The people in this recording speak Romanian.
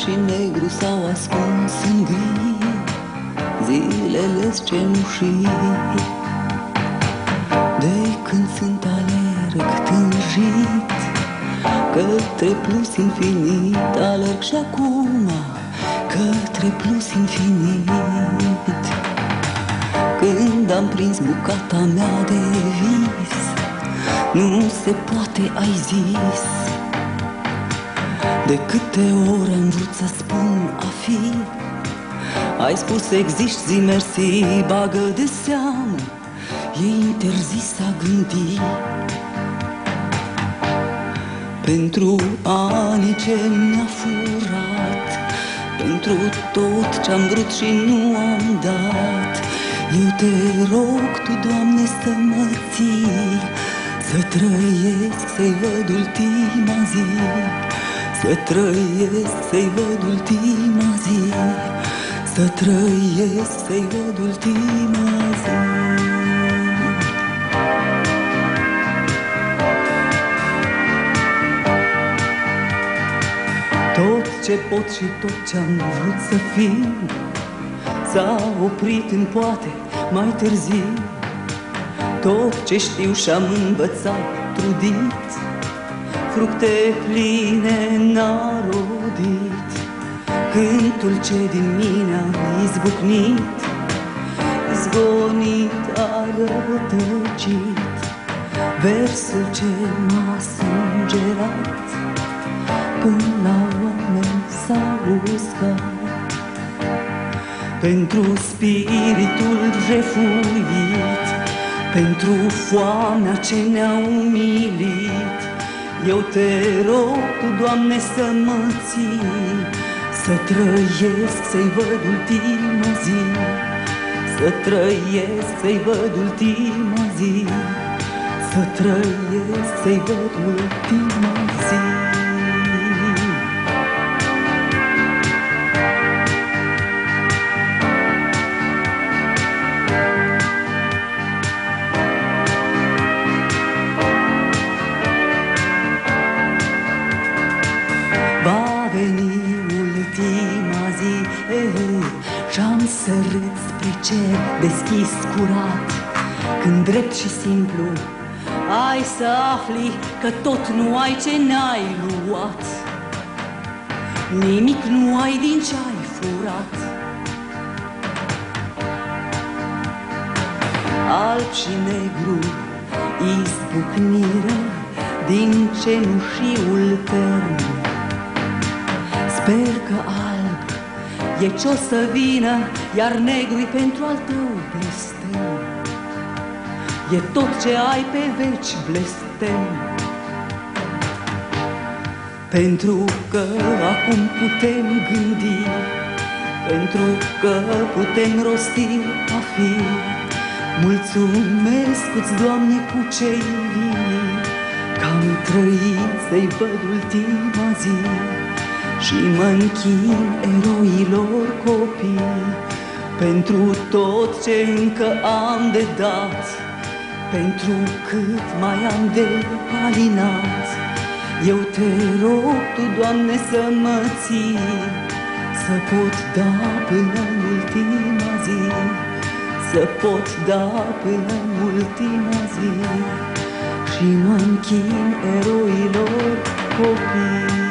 și negru s-au ascuns în gri, zilele-s cenușii. De când sunt alerg tânjit către plus infinit, alerg și acum către plus infinit. Când am prins bucata mea de vis, nu se poate, ai zis. De câte ori am vrut să spun a fi, ai spus existi, zi mersi, bagă de seamă, e interzis a gândi. Pentru anii ce mi-a furat, pentru tot ce-am vrut și nu am dat, eu te rog, Tu, Doamne, să mă ții, să trăiesc, să-i văd ultima zi, să trăiesc, să-i văd ultima zi, să trăiesc, să-i văd ultima zi. Tot ce pot și tot ce-am vrut să fiu s-a oprit în poate mai târziu. Tot ce știu și-am învățat trudit, fructe pline n-a rodit. Cântul ce din mine a izbucnit, zvonit, a rătăcit. Versul ce m-a sângerat, până la oameni s-a uscat. Pentru spiritul jefuit, pentru foamea ce ne-a umilit, eu te rog, Tu, Doamne, să mă ții, să trăiesc, să-i văd ultima zi, să trăiesc, să-i văd ultima zi, să trăiesc, să-i văd ultima zi. Va veni ultima zi, și-am să râd spre cer deschis curat, când drept și simplu ai să afli că tot nu ai ce n-ai luat, nimic nu ai din ce-ai furat. Alb și negru izbucniră din cenușiul tern. Sper că alb e ce-o să vină, iar negru-i pentru al tău blestem. E tot ce ai pe veci blestem. Pentru că acum putem gândi, pentru că putem rosti a fi. Mulțumesc-ți, Doamne, cu cei vii, că am trăit să-i văd ultima zi. Și mă închin eroilor copii, pentru tot ce încă am de dat, pentru cât mai am de alinat. Eu te rog, Tu, Doamne, să mă ții, să pot da până în ultima zi, să pot da până în ultima zi. Și mă închin eroilor copii.